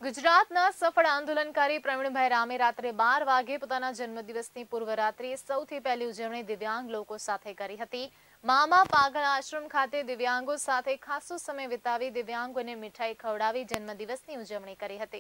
ગુજરાતના સફળ આંદોલનકારી પ્રવીણભાઈ રામે રાત્રે 12 વાગે પોતાના જન્મદિવસની પૂર્વ રાત્રિએ સૌથી પહેલી ઉજવણી દિવ્યાંગ લોકો સાથે કરી હતી। મામા પાગલ આશ્રમ ખાતે દિવ્યાંગો સાથે ખાસો સમય વિતાવી દિવ્યાંગોને મીઠાઈ ખવડાવી જન્મદિવસની ઉજવણી કરી હતી।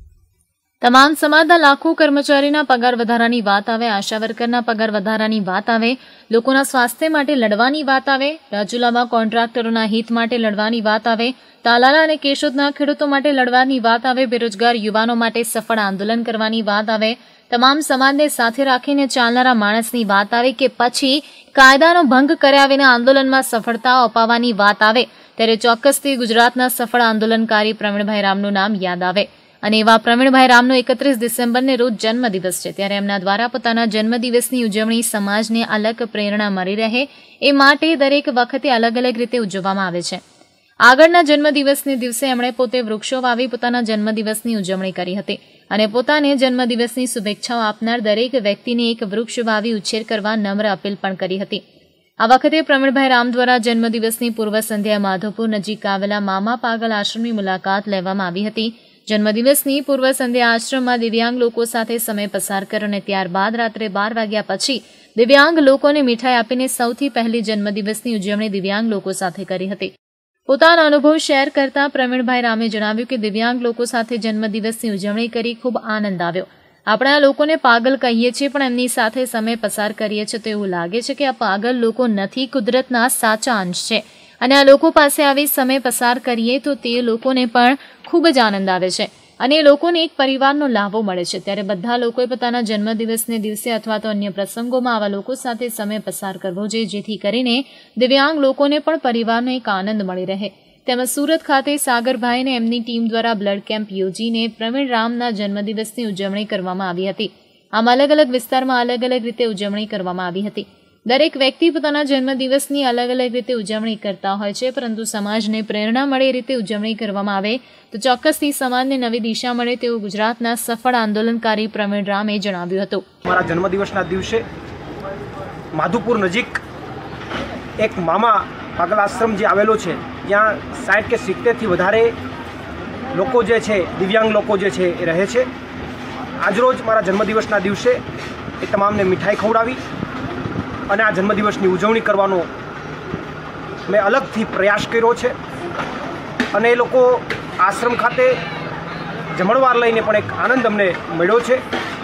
તમામ સમાજના લાખો કર્મચારીના પગાર વધારાની વાત આવે, આશા વર્કરના પગાર વધારાની વાત આવે, લોકોના સ્વાસ્થ્ય માટે લડવાની વાત આવે, રાજુલામાં કોન્ટ્રાક્ટરોના હિત માટે લડવાની વાત આવે, તાલાલા અને કેશોદના ખેડૂતો માટે લડવાની વાત આવે, બેરોજગાર યુવાનો માટે સફળ આંદોલન કરવાની વાત આવે, તમામ સમાજને સાથે રાખીને ચાલનારા માણસની વાત આવે કે પછી કાયદાનો ભંગ કર્યા વિના આંદોલનમાં સફળતા અપાવવાની વાત આવે, ત્યારે ચોક્કસથી ગુજરાતના સફળ આંદોલનકારી પ્રવીણભાઈ રામનું નામ યાદ આવે। અને એવા પ્રવીણભાઈ રામનો 31 ડિસેમ્બરને રોજ જન્મદિવસ છે, ત્યારે એમના દ્વારા પોતાના જન્મદિવસની ઉજવણી સમાજને અલગ પ્રેરણા મળી રહે એ માટે દરેક વખતે અલગ અલગ રીતે ઉજવવામાં આવે છે। આગળના જન્મદિવસને દિવસે એમણે પોતે વૃક્ષો વાવી પોતાના જન્મદિવસની ઉજવણી કરી હતી અને પોતાને જન્મદિવસની શુભેચ્છાઓ આપનાર દરેક વ્યક્તિને એક વૃક્ષ વાવી ઉછેર કરવા નમ્ર અપીલ પણ કરી હતી। આ વખતે પ્રવીણભાઈ રામ દ્વારા જન્મદિવસની પૂર્વ સંધ્યાએ માધવપુર નજીક આવેલા મામા પાગલ આશ્રમની મુલાકાત લેવામાં આવી હતી। જન્મદિવસની પૂર્વ સંધ્યા આશ્રમમાં દિવ્યાંગ લોકો સાથે સમય પસાર કર્યો અને ત્યારબાદ રાત્રે 12 વાગ્યા પછી દિવ્યાંગ લોકોને મીઠાઈ આપીને સૌથી પહેલી જન્મદિવસની ઉજવણી દિવ્યાંગ લોકો સાથે કરી હતી। પોતાનો અનુભવ શેર કરતા પ્રવીણભાઈ રામે જણાવ્યું કે દિવ્યાંગ લોકો સાથે જન્મદિવસની ઉજવણી કરી ખૂબ આનંદ આવ્યો। આપણે આ લોકોને પાગલ કહીએ છીએ, પણ એમની સાથે સમય પસાર કરીએ છીએ તો એવું લાગે છે કે આ પાગલ લોકો નથી, કુદરતના સાચા અંશ છે અને આ લોકો પાસે આવી સમય પસાર કરીએ તો તે લોકોને પણ ખૂબ જ આનંદ આવે છે અને એ લોકોને એક પરિવારનો લાભો મળે છે। ત્યારે બધા લોકોએ પોતાના જન્મદિવસને દિવસે અથવા તો અન્ય પ્રસંગોમાં આવા લોકો સાથે સમય પસાર કરવો જોઈએ, જેથી કરીને દિવ્યાંગ લોકોને પણ પરિવારનો એક આનંદ મળી રહે। તેમજ સુરત ખાતે સાગરભાઈ અને એમની ટીમ દ્વારા બ્લડ કેમ્પ યોજીને પ્રવીણ રામના જન્મદિવસની ઉજવણી કરવામાં આવી હતી। આમ અલગ અલગ વિસ્તારમાં અલગ અલગ રીતે ઉજવણી કરવામાં આવી હતી। દરેક વ્યક્તિ પોતાના જન્મદિવસની અલગ અલગ રીતે ઉજવણી કરતા હોય છે, પરંતુ સમાજને પ્રેરણા મળે એ રીતે ઉજવણી કરવામાં આવે તો ચોક્કસથી સમાજને નવી દિશા મળે તેવું ગુજરાતના સફળ આંદોલનકારી પ્રવીણ રામે જણાવ્યું હતું। મારા જન્મદિવસના દિવસે માધવપુર નજીક એક મામા પાગલ આશ્રમ જે આવેલો છે, ત્યાં 60 કે 70થી વધારે લોકો જે છે, દિવ્યાંગ લોકો જે છે એ રહે છે। આજરોજ મારા જન્મદિવસના દિવસે એ તમામને મીઠાઈ ખવડાવી અને આ જન્મદિવસની ઉજવણી કરવાનો મેં અલગથી પ્રયાસ કર્યો છે અને એ લોકો આશ્રમ ખાતે જમણવાર લઈને પણ એક આનંદ અમને મળ્યો છે।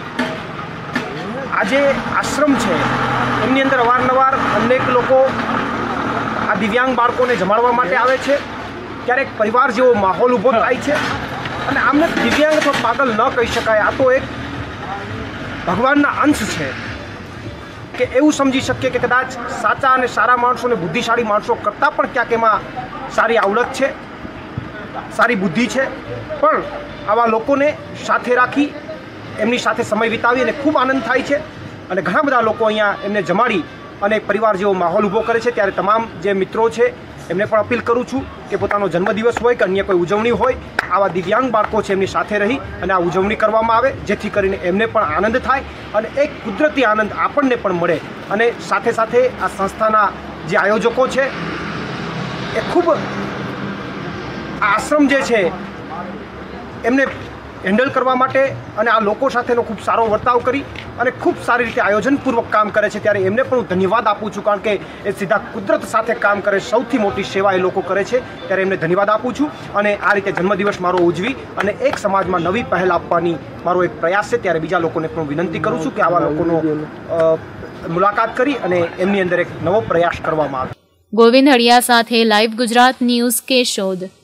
આજે આશ્રમ છે એમની અંદર અવારનવાર અનેક લોકો આ દિવ્યાંગ બાળકોને જમાડવા માટે આવે છે, ક્યારેક પરિવાર જેવો માહોલ ઊભો થાય છે અને આમને દિવ્યાંગ અથવા પાગલ ન કહી શકાય, આ તો એક ભગવાનના અંશ છે કે એવું સમજી શકીએ કે કદાચ સાચા અને સારા માણસો અને બુદ્ધિશાળી માણસો કરતાં પણ ક્યાંક એમાં સારી આવડત છે, સારી બુદ્ધિ છે, પણ આવા લોકોને સાથે રાખી એમની સાથે સમય વિતાવી અને ખૂબ આનંદ થાય છે અને ઘણા બધા લોકો અહીંયા એમને જમાડી અને પરિવાર જેવો માહોલ ઊભો કરે છે। ત્યારે તમામ જે મિત્રો છે એમને પણ અપીલ કરું છું કે પોતાનો જન્મદિવસ હોય કે અન્ય કોઈ ઉજવણી હોય, આવા દિવ્યાંગ બાળકો છે એમની સાથે રહી અને આ ઉજવણી કરવામાં આવે, જેથી કરીને એમને પણ આનંદ થાય અને એક કુદરતી આનંદ આપણને પણ મળે। અને સાથે સાથે આ સંસ્થાના જે આયોજકો છે એ ખૂબ આશ્રમ જે છે એમને હેન્ડલ કરવા માટે અને આ લોકો સાથેનો ખૂબ સારો વર્તાવ કરી અને ખૂબ સારી રીતે આયોજનપૂર્વક કામ કરે છે, ત્યારે એમને પણ હું ધન્યવાદ આપું છું, કારણ કે એ સીધા કુદરત સાથે કામ કરે, સૌથી મોટી સેવા એ લોકો કરે છે, ત્યારે એમને ધન્યવાદ આપું છું। અને આ રીતે જન્મદિવસ મારો ઉજવી અને એક સમાજમાં નવી પહેલ આપવાની મારો એક પ્રયાસ છે। ત્યારે બીજા લોકોને પણ વિનંતી કરું છું કે આવા લોકોનો મુલાકાત કરી અને એમની અંદર એક નવો પ્રયાસ કરવામાં આવે। ગોવિંદ હળિયા સાથે લાઈવ ગુજરાત ન્યૂઝ કેશોદ।